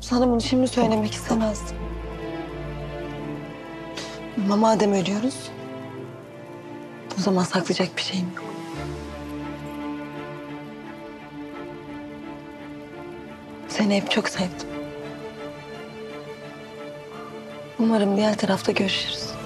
Sana bunu şimdi söylemek istemezdim. Ama madem ölüyoruz, o zaman saklayacak bir şeyim yok. Seni hep çok sevdim. Umarım diğer tarafta görüşürüz.